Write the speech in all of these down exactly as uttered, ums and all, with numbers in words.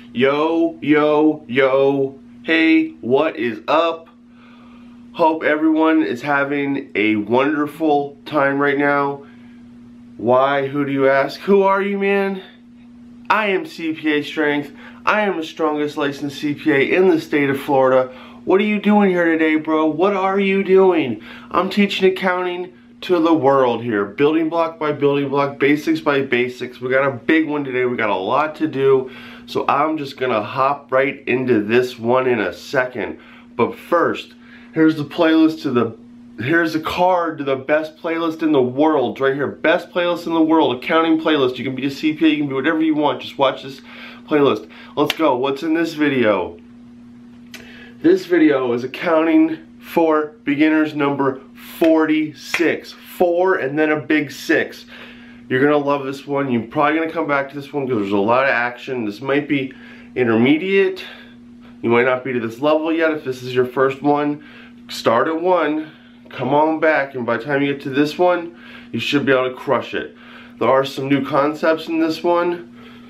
Yo, yo, yo, hey, what is up? Hope everyone is having a wonderful time right now. Why, who do you ask? Who are you, man? I am C P A Strength. I am the strongest licensed C P A in the state of Florida. What are you doing here today, bro? What are you doing? I'm teaching accounting to the world here, building block by building block, basics by basics. We got a big one today. We got a lot to do, so I'm just gonna hop right into this one in a second. But first, here's the playlist to the here's a card to the best playlist in the world. Right here, best playlist in the world, accounting playlist. You can be a C P A, you can be whatever you want. Just watch this playlist. Let's go. What's in this video? This video is accounting for beginners number forty-six. Four and then a big six. You're gonna love this one. You're probably gonna come back to this one because there's a lot of action. This might be intermediate. You might not be to this level yet. If this is your first one, start at one, come on back, and by the time you get to this one, you should be able to crush it. There are some new concepts in this one.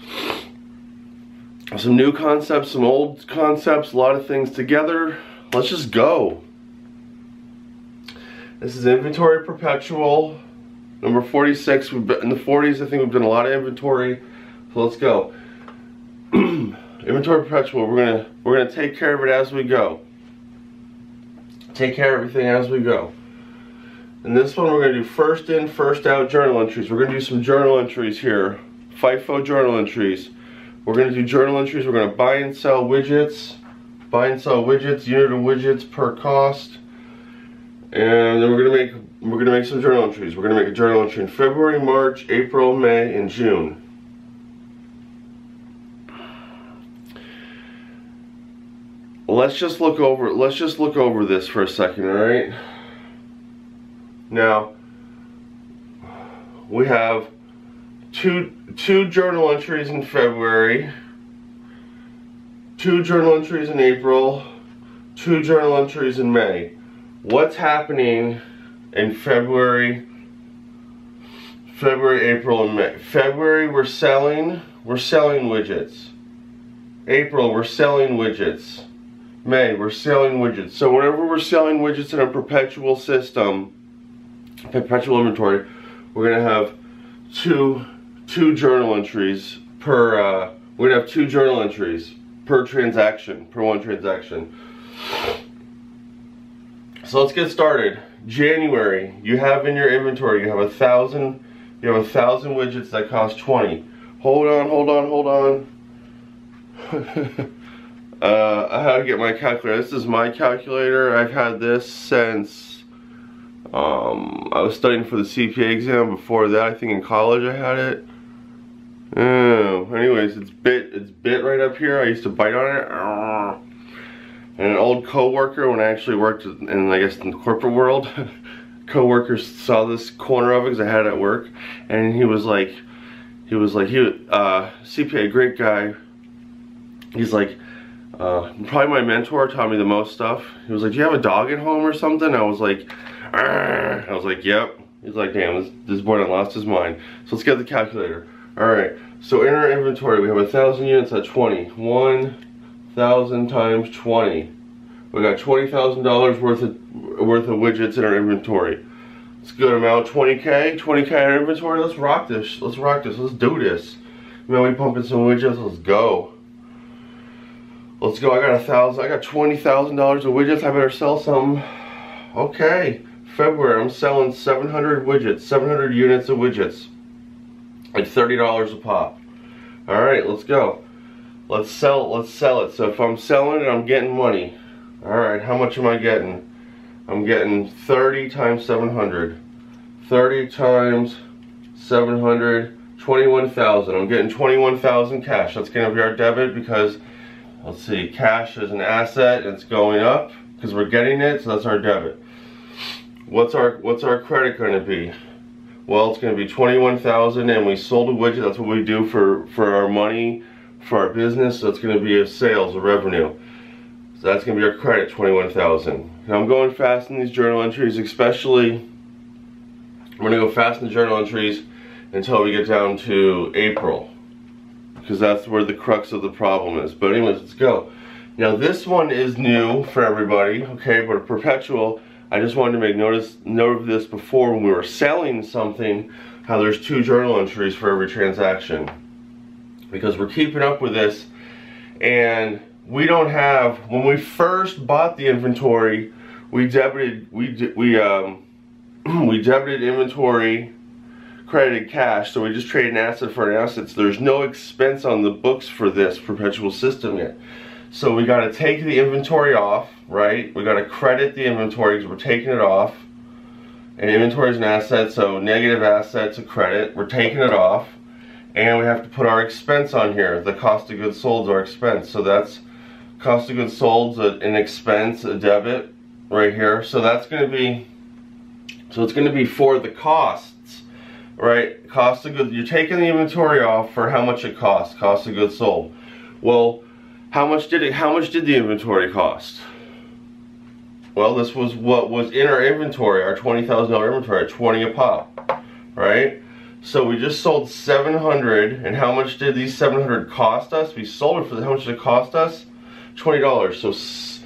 Some new concepts, some old concepts, a lot of things together. Let's just go. This is inventory perpetual, number forty-six. We've been in the forties. I think we've done a lot of inventory. So let's go. Inventory perpetual. We're gonna we're gonna take care of it as we go. Take care of everything as we go. And this one we're gonna do first in, first out journal entries. We're gonna do some journal entries here. FIFO journal entries. We're gonna do journal entries. We're gonna buy and sell widgets, buy and sell widgets, unit of widgets per cost. And then we're gonna make we're gonna make some journal entries. We're gonna make a journal entry in February, March, April, May, and June. Let's just look over let's just look over this for a second, alright? Now we have two two journal entries in February, two journal entries in April, two journal entries in May. What's happening in February, February, April, and May? February, we're selling, we're selling widgets. April, we're selling widgets. May, we're selling widgets. So whenever we're selling widgets in a perpetual system, perpetual inventory, we're gonna have two, two journal entries per. Uh, we're gonna have two journal entries per transaction, per one transaction. So let's get started. January, you have in your inventory, you have a thousand, you have a thousand widgets that cost twenty. Hold on, hold on, hold on. uh, I had to get my calculator. This is my calculator. I've had this since um, I was studying for the C P A exam. Before that, I think in college I had it. Oh, anyways, it's bit, it's bit right up here. I used to bite on it. And an old co-worker, when I actually worked in, I guess, in the corporate world, co-workers saw this corner of it because I had it at work, and he was like, he was like, he was, uh, C P A, great guy. He's like, uh, probably my mentor, taught me the most stuff. He was like, do you have a dog at home or something? I was like, argh. I was like, yep. He's like, damn, this, this boy done lost his mind. So let's get the calculator. All right, so in our inventory, we have a thousand units at twenty. One thousand times twenty. We got twenty thousand dollars worth of worth of widgets in our inventory. It's a good amount. twenty K, twenty K in our inventory. Let's rock this. Let's rock this. Let's do this. Man, we pumping some widgets. Let's go. Let's go. I got a thousand. I got twenty thousand dollars of widgets. I better sell some. Okay. February. I'm selling seven hundred widgets. Seven hundred units of widgets. At thirty dollars a pop. All right. Let's go. Let's sell, let's sell it. So if I'm selling it, I'm getting money. Alright, how much am I getting? I'm getting thirty times seven hundred. thirty times seven hundred, twenty-one thousand. I'm getting twenty-one thousand cash. That's going to be our debit because, let's see, cash is an asset. It's going up because we're getting it, so that's our debit. What's our, what's our credit going to be? Well, it's going to be twenty-one thousand, and we sold a widget. That's what we do for, for our money, for our business. So it's going to be a sales, a revenue. So that's going to be our credit, twenty-one thousand. Now I'm going fast in these journal entries, especially, I'm going to go fast in the journal entries until we get down to April. because that's where the crux of the problem is. But anyways, let's go. Now this one is new for everybody, okay, but a Perpetual, I just wanted to make notice note of this before when we were selling something, how there's two journal entries for every transaction. Because we're keeping up with this, and we don't have, when we first bought the inventory, we debited, we, we, um, we debited inventory, credited cash, so we just traded an asset for an asset. So there's no expense on the books for this Perpetual system yet. So we got to take the inventory off, right? We got to credit the inventory because we're taking it off. And inventory is an asset, so negative asset to credit. We're taking it off. And we have to put our expense on here. The cost of goods sold is our expense. So that's cost of goods sold, an expense, a debit right here. So that's going to be, so it's going to be for the costs, right? Cost of goods, you're taking the inventory off for how much it costs, cost of goods sold. Well, How much did it? How much did the inventory cost? Well, this was what was in our inventory, our twenty thousand dollar inventory, at twenty a pop, right? So we just sold seven hundred, and how much did these seven hundred cost us? We sold it for how much did it cost us? Twenty dollars. So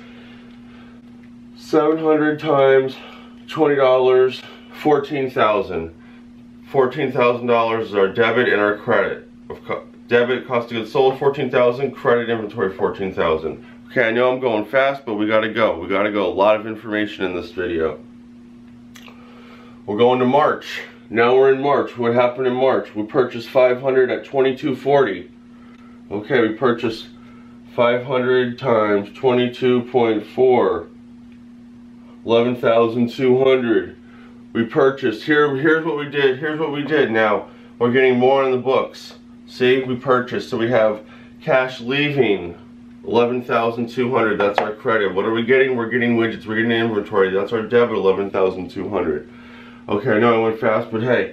seven hundred times twenty dollars, fourteen thousand. Fourteen thousand dollars is our debit and our credit. Debit, cost of goods sold, fourteen thousand. Credit, inventory, fourteen thousand. Okay, I know I'm going fast, but we gotta go. We gotta go. A lot of information in this video. We're going to March. Now we're in March. What happened in March? We purchased five hundred at twenty-two forty. Okay, we purchased five hundred times twenty-two point four. eleven thousand two hundred. We purchased. Here, here's what we did. Here's what we did. Now we're getting more on the books. See, we purchased, so we have cash leaving, eleven thousand two hundred, that's our credit. What are we getting? We're getting widgets, we're getting inventory, that's our debit, eleven thousand two hundred. Okay, I know I went fast, but hey,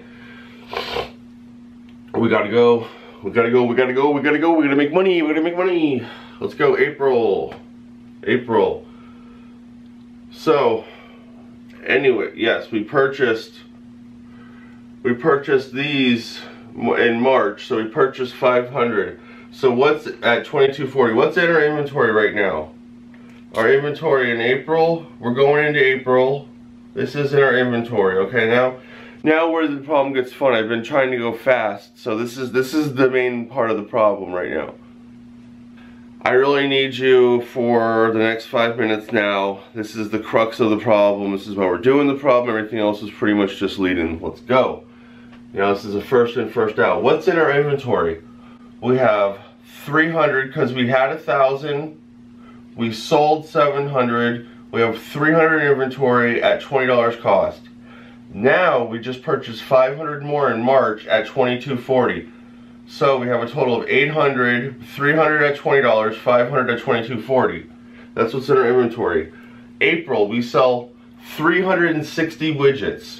we gotta go, we gotta go, we gotta go, we gotta go, we gotta make money, we gotta make money. Let's go, April, April. So, anyway, yes, we purchased, we purchased these in March, so we purchased five hundred. So what's at twenty-two forty? What's in our inventory right now? Our inventory in April, we're going into April. This is in our inventory. Okay, now now where the problem gets fun. I've been trying to go fast, so this is this is the main part of the problem right now. I really need you for the next five minutes now. This is the crux of the problem. This is why we're doing the problem. Everything else is pretty much just leading. Let's go. You know, this is a first in, first out. What's in our inventory? We have three hundred because we had a thousand. We sold seven hundred. We have three hundred in inventory at twenty dollars cost. Now we just purchased five hundred more in March at twenty-two forty. So we have a total of eight hundred, three hundred at twenty dollars, five hundred at twenty-two forty. That's what's in our inventory. April, we sell three hundred sixty widgets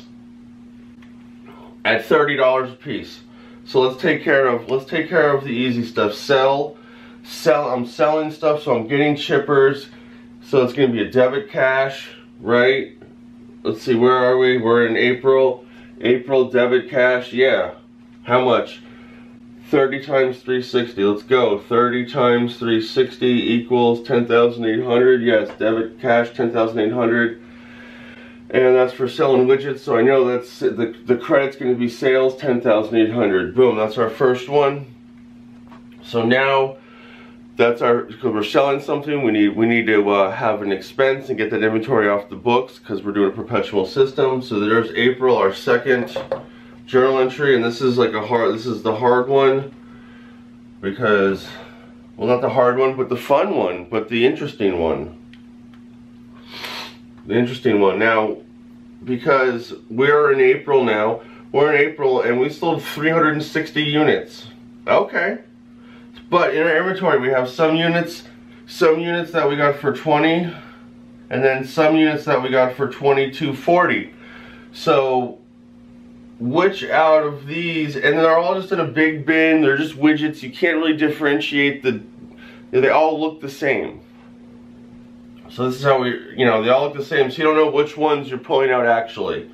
at thirty dollars a piece. So let's take care of let's take care of the easy stuff. Sell, sell. I'm selling stuff, so I'm getting chippers. So it's going to be a debit cash, right? Let's see, where are we? We're in April. April debit cash. Yeah. How much? thirty times three sixty. Let's go. thirty times three sixty equals ten thousand eight hundred. Yes, debit cash ten thousand eight hundred. And that's for selling widgets, so I know that's the, the credit's going to be sales, ten thousand eight hundred. Boom, that's our first one. So now, that's our, because we're selling something, we need we need to uh, have an expense and get that inventory off the books because we're doing a perpetual system. So there's April, our second journal entry, and this is like a hard, this is the hard one because, well, not the hard one, but the fun one, but the interesting one. The interesting one. Now, because we're in April now, we're in April and we sold three hundred sixty units. Okay. But in our inventory we have some units, some units that we got for twenty, and then some units that we got for twenty-two forty. So, which out of these, and they're all just in a big bin, they're just widgets, you can't really differentiate the, they all look the same. So this is how we, you know, they all look the same, so you don't know which ones you're pulling out actually.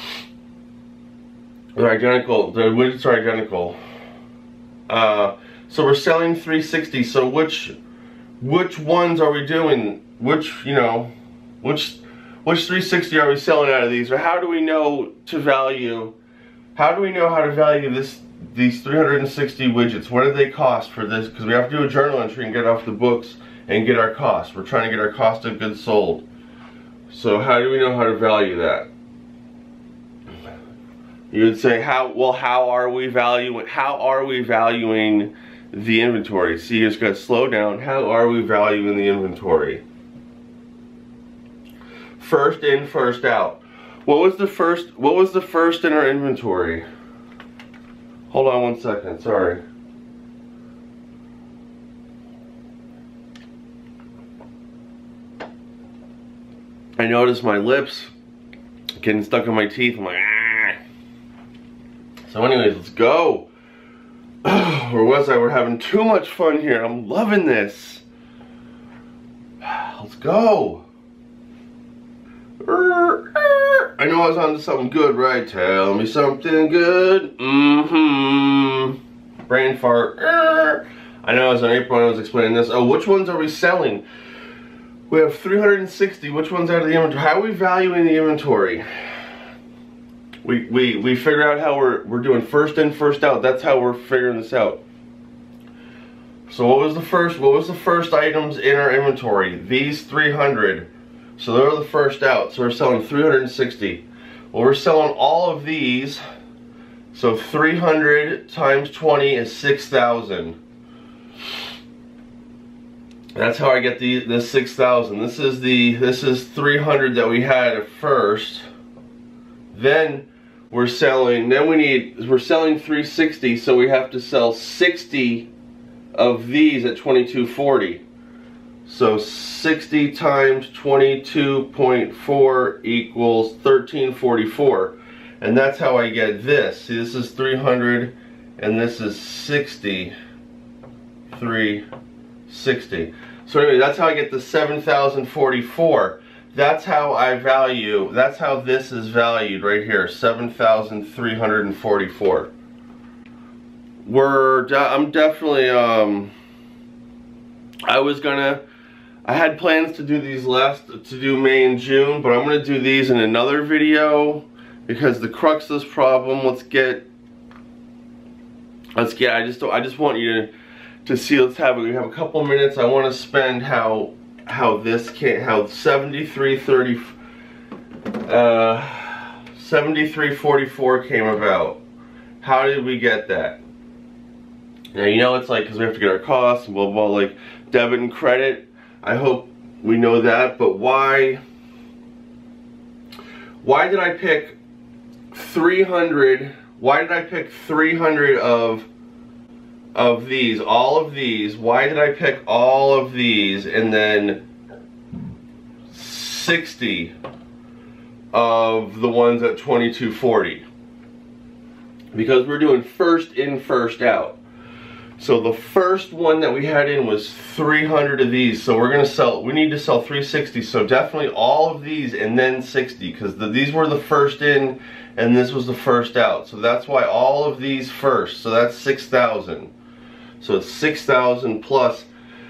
They're identical, the widgets are identical. Uh, So we're selling three sixty. So which which ones are we doing? Which, you know, which which three sixty are we selling out of these? Or how do we know to value? How do we know how to value this these three hundred sixty widgets? What do they cost for this? Because we have to do a journal entry and get off the books and get our costs. We're trying to get our cost of goods sold. So how do we know how to value that? You would say, how well how are we valuing how are we valuing the inventory? See, you just gotta slow down. How are we valuing the inventory? First in, first out. What was the first what was the first in our inventory? Hold on one second, sorry. I noticed my lips getting stuck in my teeth. I'm like, ah. So anyways, let's go. Where was I? We're having too much fun here. I'm loving this. Let's go. I know I was on to something good, right? Tell me something good. Mm-hmm. Brain fart. I know I was on April when I was explaining this. Oh, which ones are we selling? We have three hundred sixty. Which one's out of the inventory? How are we valuing the inventory? We we we figure out how we're we're doing first in, first out. That's how we're figuring this out. So what was the first? What was the first items in our inventory? These three hundred. So they're the first out. So we're selling three hundred sixty. Well, we're selling all of these. So three hundred times twenty is six thousand. That's how I get the this six thousand. This is the this is three hundred that we had at first. Then we're selling. Then we need we're selling three sixty. So we have to sell sixty of these at twenty-two forty. So sixty times twenty-two point four equals thirteen forty-four, and that's how I get this. See, this is three hundred, and this is sixty. three sixty. So anyway, that's how I get the seven thousand forty-four. That's how I value, that's how this is valued right here, seven thousand three hundred forty-four. We're, de I'm definitely, um, I was gonna, I had plans to do these last, to do May and June, but I'm gonna do these in another video because the crux of this problem, let's get, let's get, I just don't, I just want you to, to see, let's have, we have a couple minutes. I want to spend how how this came, how seventy-three thirty, uh, seventy-three forty-four came about. How did we get that? Now you know it's like because we have to get our costs and blah blah, like debit and credit. I hope we know that, but why? Why did I pick three hundred? Why did I pick three hundred of? Of these, all of these? Why did I pick all of these and then sixty of the ones at twenty-two forty? Because we're doing first in, first out. So the first one that we had in was three hundred of these. So we're gonna sell, we need to sell three sixty. So definitely all of these and then sixty, because the, these were the first in and this was the first out. So that's why all of these first. So that's six thousand. So it's six thousand plus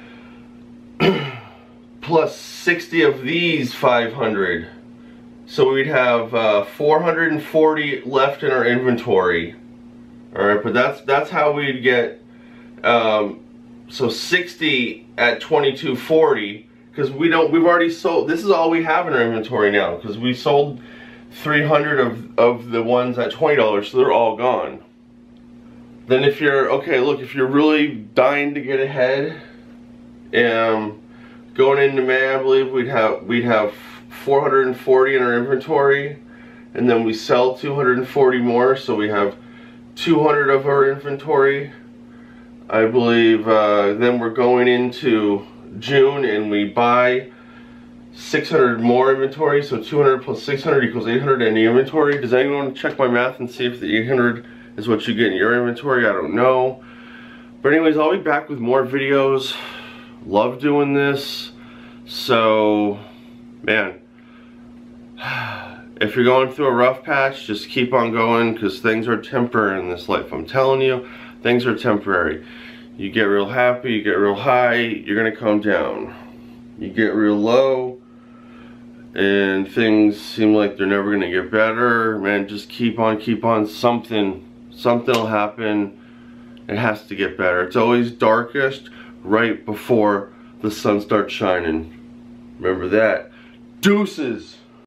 plus sixty of these five hundred. So we'd have uh, four hundred forty left in our inventory. All right, but that's that's how we'd get. Um, so sixty at twenty-two forty, because we don't. We've already sold. This is all we have in our inventory now, because we sold three hundred of of the ones at twenty dollars, so they're all gone. Then if you're, okay, look, if you're really dying to get ahead, um, going into May, I believe we'd have we'd have four hundred forty in our inventory, and then we sell two hundred forty more, so we have two hundred of our inventory. I believe uh, then we're going into June and we buy six hundred more inventory, so two hundred plus six hundred equals eight hundred in the inventory. Does anyone check my math and see if the eight hundred is what you get in your inventory? I don't know. But anyways, I'll be back with more videos. Love doing this. So, man, if you're going through a rough patch, just keep on going, because things are temporary in this life. I'm telling you, things are temporary. You get real happy, you get real high, you're gonna come down. You get real low, and things seem like they're never gonna get better. Man, just keep on, keep on. Something, something will happen. It has to get better. It's always darkest right before the sun starts shining. Remember that. Deuces.